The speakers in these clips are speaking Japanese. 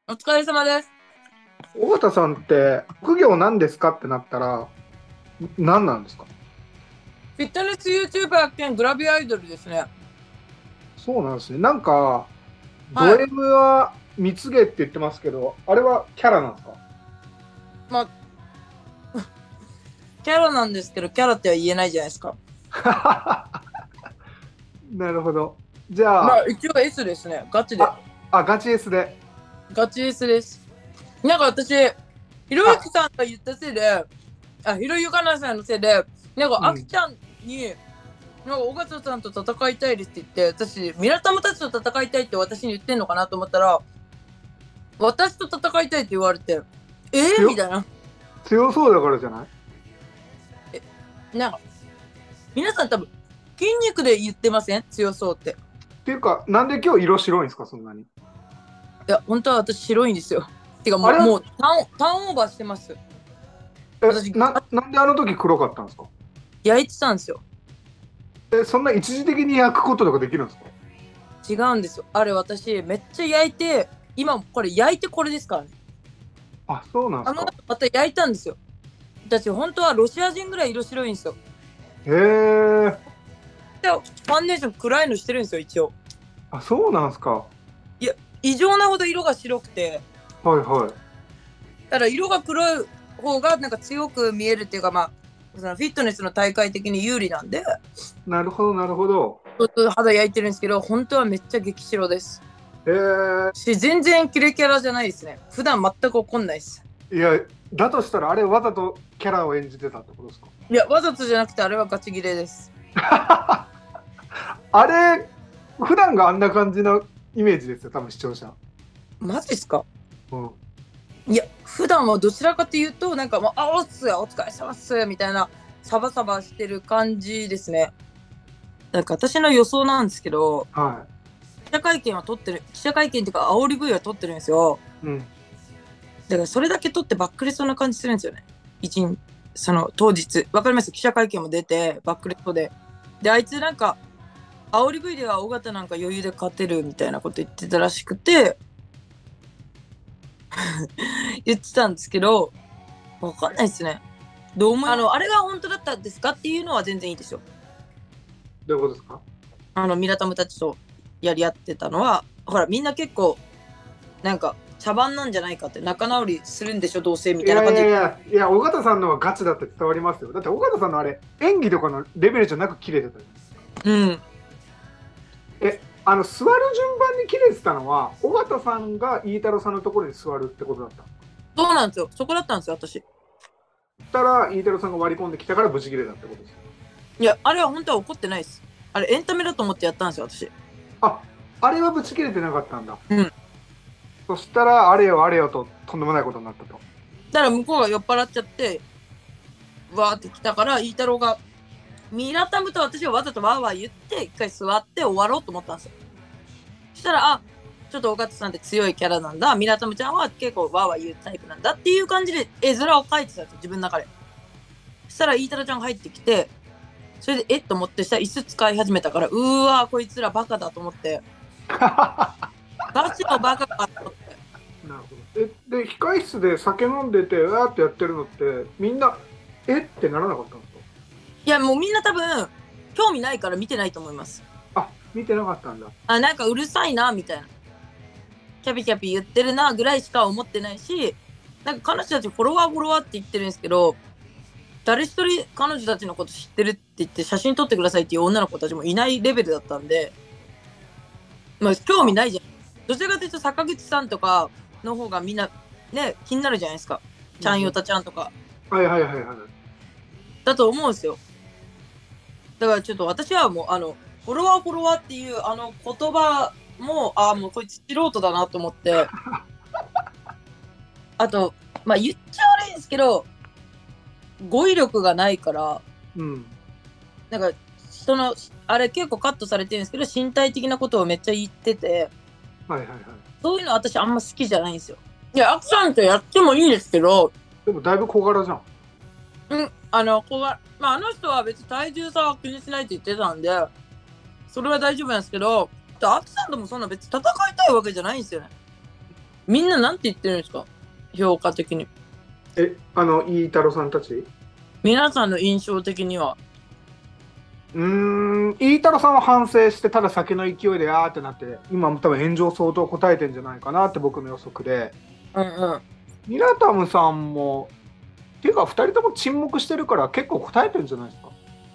お疲れ様です。 尾形さんって副業何ですかってなったら何なんですか？ フィットネス YouTuber 兼グラビアアイドルですね。 そうなんですね。なんかドはい。 M は蜜毛って言ってますけど、あれはキャラなんですまあ、キャラなんですけど、キャラっては言えないじゃないですか。 か？なるほど。じゃあ、 一応 S ですね。ガチで。 あ、ガチ S で。 ガチ S です。なんか私、ひろゆあ、 きさんが言ったせいで、ひろゆかなさんのせいで、なんか、 うん。 あきちゃんに、なんか、尾形さんと戦いたいですって言って、私、ミラタムたちと戦いたいって私に言ってんのかなと思ったら、私と戦いたいって言われて、み強、 たいな。 強そうだからじゃない？ なんか、皆さん多分、筋肉で言ってません強そうって。 っていうか、なんで今日色白いんですか、そんなに？ いや、本当は私白いんですよ。てかもう、 あれは、 ターンオーバーしてます。私、 なんであの時黒かったんですか？ 焼いてたんですよ。 そんな一時的に焼くこととかできるんですか？ 違うんですよ。あれ私、めっちゃ焼いて、今これ焼いてこれですからね。 あ、そうなんですか。 あの後また焼いたんですよ。私、本当はロシア人ぐらい色白いんですよ。 へえ。 で、ファンデーション暗いのしてるんですよ、一応。 あ、そうなんですか。 いや、異常なほど色が白くて、 はいはい。 ただ色が黒い方がなんか強く見えるっていうか、そのフィットネスの大会的に有利なんで、 なるほど、なるほど。 ちょっと肌焼いてるんですけど、本当はめっちゃ激白です。 へえ。 全然キレキャラじゃないですね。普段全く怒んないです。 いや、だとしたらあれわざとキャラを演じてたってことですか？ いや、わざとじゃなくてあれはガチギレです。 あれ、普段があんな感じのイメージですよ、多分視聴者。 マジっすか？ うん。 いや、普段はどちらかというと、なんかもう、おっすよ、お疲れ様っすみたいな、サバサバしてる感じですね。なんか私の予想なんですけど、 は記者会見っていうか、煽り V は撮ってるんですよ。 い。うん。 だからそれだけ撮ってバックレそうな感じするんですよね。一日、その当日。わかります？記者会見も出て、バックレそうで。で、あいつなんか、煽り V では尾形なんか余裕で勝てるみたいなこと言ってたらしくて、言ってたんですけど、わかんないですね。どう思いあれが本当だったんですかっていうのは全然いいですよ。 どういうことですか？ ミラタムたちとやり合ってたのは、ほら、みんな結構、なんか、茶番なんじゃないかって、仲直りするんでしょ、どうせ、みいやいたいな感じで。 やいや、いや、尾形さんのはガチだって伝わりますよ。だって尾形さんのあれ、演技とかのレベルじゃなく切れてたじゃないですか。 うん。 座る順番に切れてたのは、尾形さんが飯太郎さんのところに座るってことだった。 そうなんですよ。そこだったんですよ、私。 たら、飯太郎さんが割り込んできたから無事切れたってことです。 いや、あれは本当は怒ってないです。あれ、エンタメだと思ってやったんですよ、私。 あ、あれはぶち切れてなかったんだ。 うん。 そしたら、あれよあれよと、とんでもないことになったと。 だから向こうが酔っ払っちゃって、わーって来たから、飯太郎が、ミラタムと私はわざとわーわー言って、一回座って終わろうと思ったんですよ。そしたら、ちょっと尾形さんって強いキャラなんだ。ミラタムちゃんは結構わーわー言うタイプなんだっていう感じで絵面を描いてたんですよ、自分の中で。そしたら、飯太郎ちゃんが入ってきて、それで、と思って、したら椅子使い始めたから、わー、こいつらバカだと思って、ガチのバカかと思って。 なるほど。で、控室で酒飲んでて、わーってやってるのって、みんな、ってならなかったんですいや、もうみんな多分、興味ないから見てないと思います。 か？あ、見てなかったんだ。 なんかうるさいな、みたいな。キャピキャピ言ってるな、ぐらいしか思ってないし、なんか彼女たちフォロワーフォロワーって言ってるんですけど、誰一人彼女たちのこと知ってるって言って写真撮ってくださいっていう女の子たちもいないレベルだったんで、興味あ、 ないじゃん。どちらかというと坂口さんとかの方がみんなね、気になるじゃないですか。ちゃんよたちゃんとか。 はいはいはいはい。 だと思うんですよ。だからちょっと私はもうフォロワーフォロワーっていう言葉も、もうこいつ素人だなと思って、あと、言っちゃ悪いんですけど、語彙力がないから、 うん。 なんか、あれ結構カットされてるんですけど、身体的なことをめっちゃ言ってて、 はいはいはい。 そういうの私あんま好きじゃないんですよ。いや、アクさんとやってもいいんですけど、 でもだいぶ小柄じゃん。 あの人は別に体重差は気にしないって言ってたんで、それは大丈夫なんですけど、アクさんともそんな別に戦いたいわけじゃないんですよね。 みんななんて言ってるんですか、評価的に。 飯太郎さんたち。 皆さんの印象的には。 飯太郎さんは反省して、ただ酒の勢いであーってなって、今も多分炎上相当答えてんじゃないかなって僕の予測で、 うんうん。 ミラタムさんも、っていうか2人とも沈黙してるから結構答えてるんじゃないですか。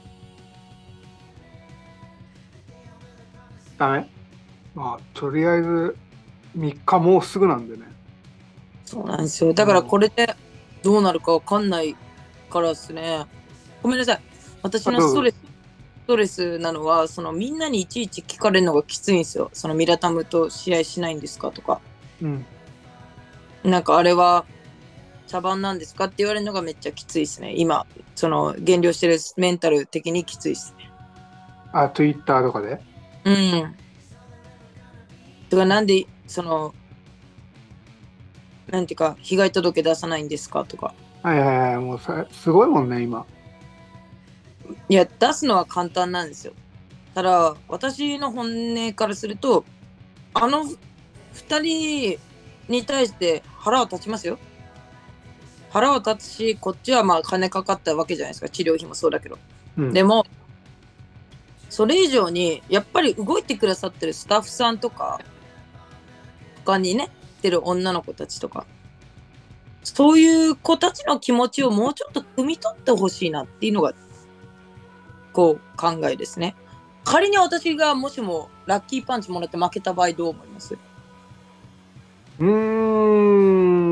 ダメ。まあ、とりあえず3日もうすぐなんでね。 そうなんですよ。だからこれでどうなるかわかんないからですね。ごめんなさい。私のストレスなのは、そのみんなにいちいち聞かれるのがきついんですよ。そのミラタムと試合しないんですかとか。 うん。 なんかあれは茶番なんですかって言われるのがめっちゃきついですね。今、その減量してるメンタル的にきついですね。 あ、Twitter とかで。 うん。とかなんで、その、なんていうか、被害届出さないんですかとか。 はいはいはい、もうすごいもんね、今。 いや、出すのは簡単なんですよ。ただ、私の本音からすると、あの2人に対して腹は立ちますよ。腹は立つし、こっちはまあ金かかったわけじゃないですか。治療費もそうだけど。 うん、 でも、それ以上に、やっぱり動いてくださってるスタッフさんとか、他にね、出る女の子たちとか、そういう子たちの気持ちをもうちょっと汲み取ってほしいなっていうのが、こう考えですね。仮に私がもしもラッキーパンチもらって負けた場合どう思います？ うーん。